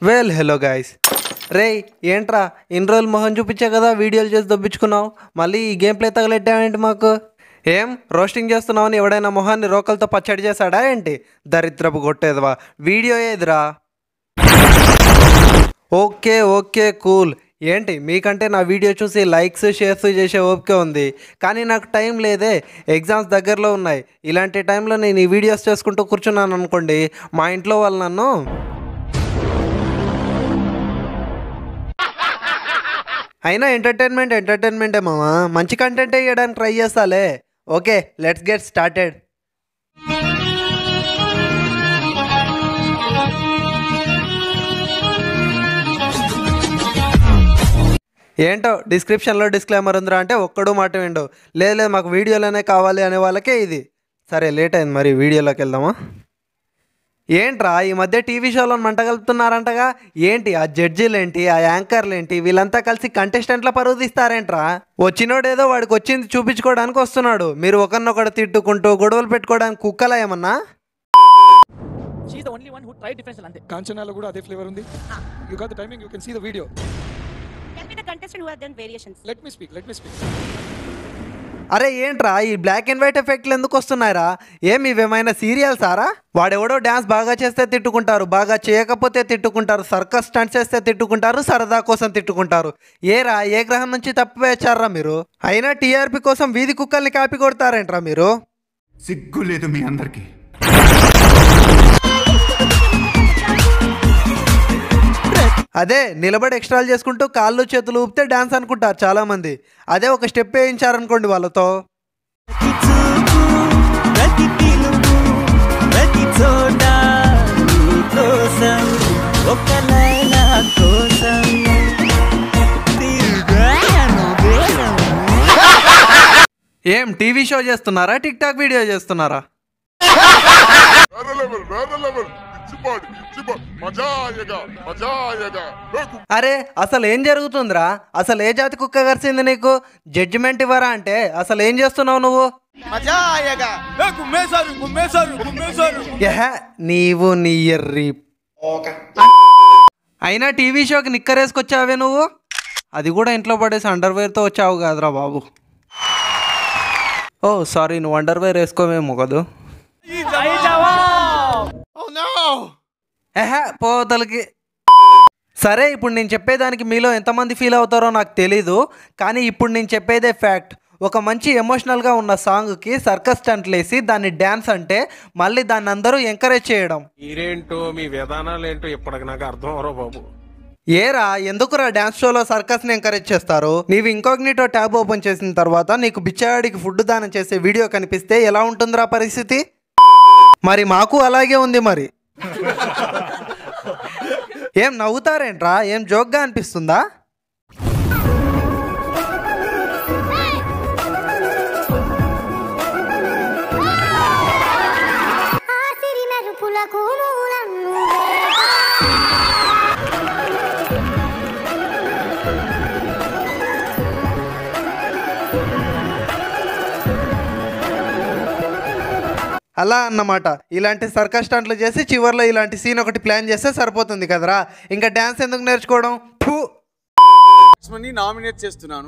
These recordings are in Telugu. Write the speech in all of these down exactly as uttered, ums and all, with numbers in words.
వెల్ హలో గైస్, రే ఏంట్రా ఇన్ని రోజులు మొహం చూపించా కదా, వీడియోలు చేసి దొబ్బించుకున్నావు, మళ్ళీ ఈ గేమ్ ప్లే తగలెట్టావేంటి మాకు? ఏం రోస్టింగ్ చేస్తున్నావు అని ఎవడైనా మొహాన్ని రోకలతో పచ్చడి చేశాడా ఏంటి? దరిద్రపు కొట్టేదివా, వీడియో ఏదిరా? Okay okay cool. ఏంటి మీకంటే నా వీడియో చూసి లైక్స్ షేర్స్ చేసే ఓపిక ఉంది, కానీ నాకు టైం లేదే, ఎగ్జామ్స్ దగ్గరలో ఉన్నాయి. ఇలాంటి టైంలో నేను ఈ వీడియోస్ చేసుకుంటూ కూర్చున్నాను అనుకోండి, మా ఇంట్లో వాళ్ళు నన్ను అయినా ఎంటర్టైన్మెంట్ ఎంటర్టైన్మెంటే మామా, మంచి కంటెంట్ ఇవ్వడానికి ట్రై చేస్తాలే. Okay let's get started. ఏంటో డిస్క్రిప్షన్లో డిస్క్లైమర్ ఉందిరా అంటే ఒక్కడు మాట విండు. లేదు లేదు మాకు వీడియోలోనే కావాలి అనే వాళ్ళకే ఇది. సరే లేట్ అయింది, మరి వీడియోలోకి వెళ్దామా? ఏంట్రా ఈ మధ్య టీవీ షోలో మంట కలుపుతున్నారంటగా, ఏంటి ఆ జడ్జీలేంటి, ఆ యాంకర్లు ఏంటి, వీళ్ళంతా కలిసి కంటెస్టెంట్ల పరువు తీస్తారేంట్రా? వచ్చినోడేదో వాడికి వచ్చింది చూపించుకోవడానికి వస్తున్నాడు, మీరు ఒకరినొకడు తిట్టుకుంటూ గొడవలు పెట్టుకోవడానికి కుక్కలా ఏమన్నా? కాంచనాలో కూడా అదే ఫ్లేవర్ ఉంది. You got the timing, you can see the video. Tell me the contestant who have done variations. Let me speak, let me speak. అరే ఏంట్రా ఈ బ్లాక్ అండ్ వైట్ ఎఫెక్ట్లు ఎందుకు వస్తున్నాయిరా? ఏమి ఇవేమైనా సీరియల్ సారా? వాడెవడో డ్యాన్స్ బాగా చేస్తే తిట్టుకుంటారు, బాగా చేయకపోతే తిట్టుకుంటారు, సర్కస్ స్టంట్స్ చేస్తే తిట్టుకుంటారు, సరదా కోసం తిట్టుకుంటారు. ఏరా ఏ గ్రహం నుంచి తప్పివేచారా మీరు? అయినా టీఆర్పీ కోసం వీధి కుక్కల్ని కాపీ కొడతారేంట్రా మీరు? సిగ్గు లేదు మీ అందరికి. అదే నిలబడి ఎక్స్ట్రాలు చేసుకుంటూ కాళ్ళు చేతులు ఊపితే డాన్స్ అనుకుంటారు చాలా మంది. అదే ఒక స్టెప్ వేయించారనుకోండి వాళ్ళతో, ఏం టీవీ షో చేస్తున్నారా, టిక్ టాక్ వీడియో చేస్తున్నారా? అరే అసలు ఏం జరుగుతుందిరా? అసలు ఏ జాతి కుక్క కరిసింది నీకు? జడ్జిమెంట్ ఇవ్వరా అంటే అసలు ఏం చేస్తున్నావు నువ్వు? నీవు నీ ఎర్రి. అయినా టీవీ షోకి నిక్కరేసుకొచ్చావే నువ్వు, అది కూడా ఇంట్లో పడేసి అండర్వేర్తో వచ్చావు కాదురా బాబు. ఓ సారీ, నువ్వు అండర్వేర్ వేసుకోవేమో కదూ. ఏహే పోతలకి. సరే ఇప్పుడు నేను చెప్పేదానికి మీలో ఎంతమంది ఫీల్ అవుతారో నాకు తెలీదు, కానీ ఇప్పుడు నేను చెప్పేదే ఫ్యాక్ట్. ఒక మంచి ఎమోషనల్గా ఉన్న సాంగ్కి సర్కస్ స్టంట్లు వేసి దాన్ని డ్యాన్స్ అంటే మళ్ళీ దాన్ని అందరూ ఎంకరేజ్ చేయడం. మీరేంటో మీ విధానాలు ఏంటో ఇప్పటికి నాకు అర్థం అవరో బాబు. ఏరా ఎందుకురా డ్యాన్స్ షోలో సర్కస్ని ఎంకరేజ్ చేస్తారు? నీవు ఇంకోగ్నిటో ట్యాబ్ ఓపెన్ చేసిన తర్వాత నీకు బిచ్చగాడికి ఫుడ్ దానం చేసే వీడియో కనిపిస్తే ఎలా ఉంటుందిరా పరిస్థితి? మరి మాకు అలాగే ఉంది మరి. ఏం నవ్వుతారేంట్రా? ఏం జోక్గా అనిపిస్తుందా? అలా అన్నమాట. ఇలాంటి సర్కస్ స్టంట్లు చేసి చివర్లో ఇలాంటి సీన్ ఒకటి ప్లాన్ చేస్తే సరిపోతుంది కదరా, ఇంకా డ్యాన్స్ ఎందుకు నేర్చుకోవడం? నామినేట్ చేస్తున్నాను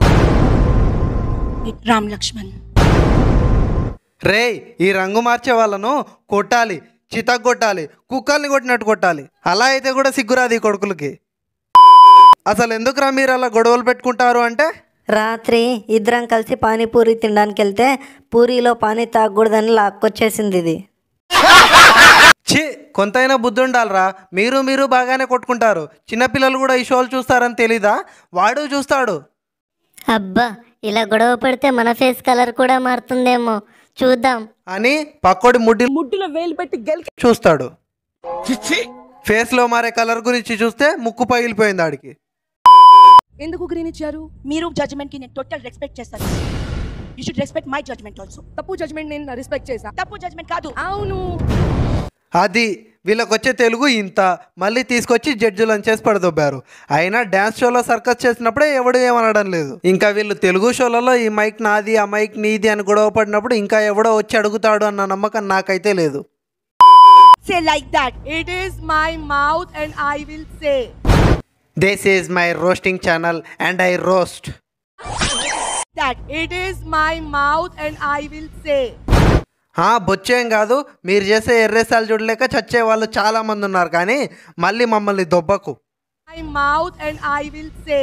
రామ్ లక్ష్మణ్. రే ఈ రంగు మార్చే వాళ్ళను కొట్టాలి, చితక్ కొట్టాలి, కుక్కల్ని కొట్టినట్టు కొట్టాలి. అలా అయితే కూడా సిగ్గురాది కొడుకులకి. అసలు ఎందుకురా మీరు అలా గొడవలు పెట్టుకుంటారు అంటే, రాత్రి ఇద్దరం కలిసి పానీపూరి తినడానికి వెళ్తే పూరిలో పానీ తాగకూడదని లాక్కొచ్చేసింది ఇది. ఛీ కొంతైనా బుద్ధి ఉండాలరా. మీరు మీరు బాగానే కొట్టుకుంటారు, చిన్నపిల్లలు కూడా ఈ షోలు చూస్తారని తెలీదా? వాడు చూస్తాడు. అబ్బా ఇలా గొడవ పడితే మన ఫేస్ కలర్ కూడా మారుతుందేమో, చూద్దాం అని పక్కోడి ముడ్డి ముడ్డులో వేలు పెట్టి గెలికి చూస్తాడు. ఫేస్ లో మారే కలర్ గురించి చూస్తే ముక్కు పగిలిపోయింది ఆడికి. ఎందుకు గ్రీన్ ఇచ్చారు? మీరు జడ్జ్మెంట్ కి నేను టోటల్ రెస్పెక్ట్ చేస్తాను. You should respect my judgement also. తప్పు జడ్జ్మెంట్ నేను రెస్పెక్ట్ చేసా, తప్పు జడ్జ్మెంట్ కాదు. అవును అది వీళ్ళకి వచ్చే తెలుగు ఇంత, మళ్ళీ తీసుకొచ్చి జడ్జిలను చేసి పడదొబ్బారు. అయినా డ్యాన్స్ షోలో సర్కస్ చేసినప్పుడే ఎవడు ఏమనడం లేదు. ఇంకా వీళ్ళు తెలుగు షోలలో ఈ మైక్ నాది ఆ మైక్ నీది అని గొడవ పడినప్పుడు ఇంకా ఎవడో వచ్చి అడుగుతాడు అన్న నమ్మకం నాకైతే లేదు. say like that. It is my mouth and I will say. This is my roasting channel and I roast. That it is my mouth and I will say. హా బొచ్చేం కాదు, మీరు చేసే ఎర్రేసాలు చూడలేక చచ్చే వాళ్ళు చాలా మంది ఉన్నారు, కానీ మళ్ళీ మమ్మల్ని దొబ్బకు. My mouth and I will say.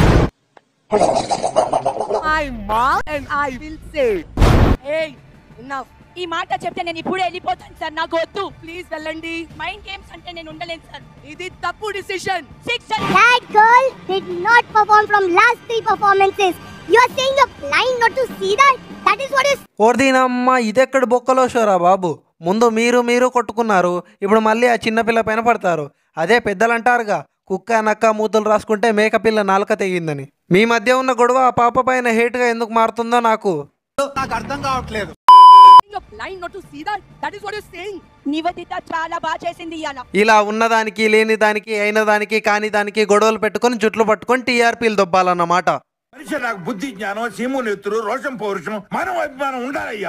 My mouth and I will say. Hey, enough. ఈ మాట చెప్తే నేను ఇప్పుడే వెళ్ళిపోతాను సార్, నాకు వద్దు, ప్లీజ్ వెళ్ళండి. మైండ్ గేమ్స్ అంటే నేను ఉండలేను సార్, ఇది తప్పు decision. That girl did not perform from last three performances. You are saying you're blind not to see that? That is what is. ఓర్దీనమ్మ, ఇదెక్కడ బొక్కలో షోరా బాబు. ముందు మీరు మీరు కొట్టుకున్నారు, ఇప్పుడు మళ్ళీ ఆ చిన్నపిల్ల పైన పడతారు. అదే పెద్దలు అంటారుగా, కుక్క నక్క మూతులు రాసుకుంటే మేకపిల్ల నాలుక తెగిందని. మీ మధ్య ఉన్న గొడవ ఆ పాప పైన హేట్గా ఎందుకు మారుతుందో నాకు నాకు అర్థం కావట్లేదు. You're blind not to see that? That is what you're saying. Nivedita చాలా బాగా చేసింది ఇయాల. ఇలా ఉన్నదానికి లేని దానికి అయిన దానికి కాని దానికి గొడవలు పెట్టుకొని జుట్లు పట్టుకొని టీఆర్పీలు దొబ్బాలన్నమాట. మనిషి నాకు బుద్ధి జ్ఞానం సీము నెత్తురు రోషం పౌరుషం మనం అభిమానం ఉండాలయ్యా.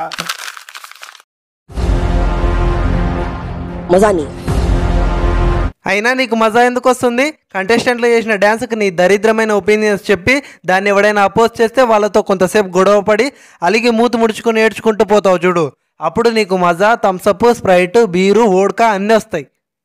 మజాని అయినా నీకు మజా ఎందుకు వస్తుంది? కంటెస్టెంట్లు చేసిన డ్యాన్స్కి నీ దరిద్రమైన ఒపీనియన్స్ చెప్పి దాన్ని ఎవడైనా అపోజ్ చేస్తే వాళ్ళతో కొంతసేపు గొడవ పడి అలిగి మూతి ముడుచుకుని ఏడ్చుకుంటూ పోతావు చూడు, అప్పుడు నీకు మజా, థమ్సప్, స్ప్రైట్, బీరు, వోడ్కా అన్నీ వస్తాయి.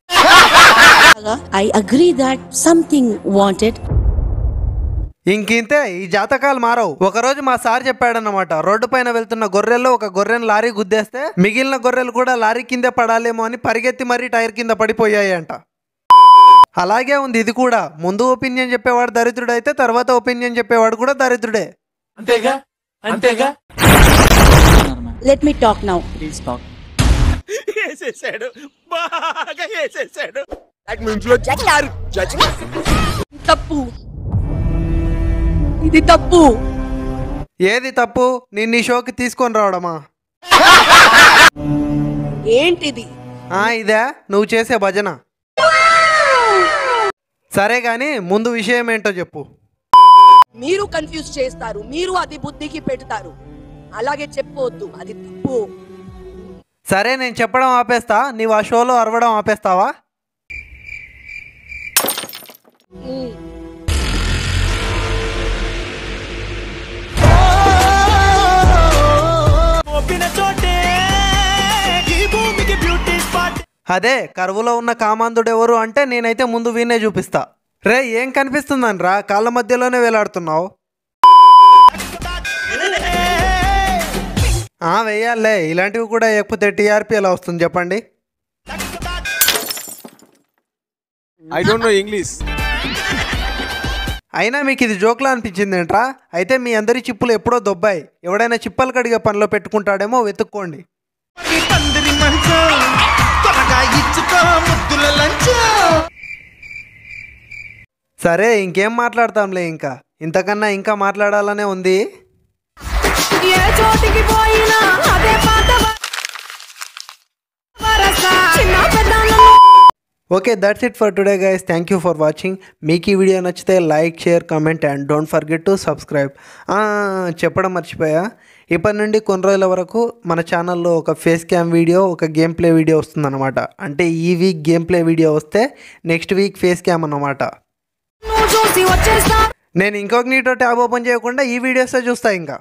I agree that something wanted. ఇంకింతే, ఈ జాతకాలు మారవు. ఒకరోజు మా సార్ చెప్పాడన్నమాట, రోడ్డు పైన వెళ్తున్న గొర్రెల్లో ఒక గొర్రెను లారీ గుద్దేస్తే మిగిలిన గొర్రెలు కూడా లారీ కింద పడాలేమో అని పరిగెత్తి మరీ టైర్ కింద పడిపోయాయి అంట. అలాగే ఉంది ఇది కూడా. ముందు ఒపీనియన్ చెప్పేవాడు దరిద్రుడు అయితే తర్వాత ఒపీనియన్ చెప్పేవాడు కూడా దరిద్రుడే. అంతేగా అంతేగా. Let me talk now. Please talk. వేసేసాడు, బాగా వేసేసాడు. తప్పు, ఇది తప్పు. ఏది తప్పు? నిన్ను ఈ షోకి తీసుకొని రావడమా? ఏంటిది? ఆ ఇదే నువ్వు చేసే భజన. సరే గాని ముందు విషయం ఏంటో చెప్పు. మీరు కన్ఫ్యూజ్ చేస్తారు, మీరు అది బుద్ధికి పెడతారు, అలాగే చెప్పవద్దు, అది తప్పు. సరే నేను చెప్పడం ఆపేస్తా, నీవు ఆ షోలో అరవడం ఆపేస్తావా? అదే కరువులో ఉన్న కామాంధుడు ఎవరు అంటే నేనైతే ముందు వీనే చూపిస్తా. రే ఏం కనిపిస్తుందని రా, కాళ్ళ మధ్యలోనే వేలాడుతున్నావు. ఆ వెయ్యాలే, ఇలాంటివి కూడా వేయకపోతే టీఆర్పీ ఎలా వస్తుంది చెప్పండి. I don't know English. అయినా మీకు ఇది జోక్లా అనిపించింది ఏంట్రా? అయితే మీ అందరి చిప్పులు ఎప్పుడో దొబ్బాయి. ఎవడైనా చిప్పలు కడిగే పనిలో పెట్టుకుంటాడేమో వెతుక్కోండి. సరే ఇంకేం మాట్లాడతాంలే, ఇంకా ఇంతకన్నా ఇంకా మాట్లాడాలనే ఉంది. Okay, that's it for today guys. Thank you for watching. మీకు ఈ వీడియో నచ్చితే like, share, comment and don't forget to subscribe. చెప్పడం మర్చిపోయా, ఇప్పటి నుండి కొన్ని రోజుల వరకు మన ఛానల్లో ఒక ఫేస్ క్యామ్ వీడియో, ఒక గేమ్ ప్లే వీడియో వస్తుందన్నమాట. అంటే ఈ వీక్ గేమ్ ప్లే వీడియో వస్తే నెక్స్ట్ వీక్ ఫేస్ క్యామ్ అన్నమాట. నేను ఇంకొకనీటో ట్యాబ్ ఓపెన్ చేయకుండా ఈ వీడియోసే చూస్తా ఇంకా.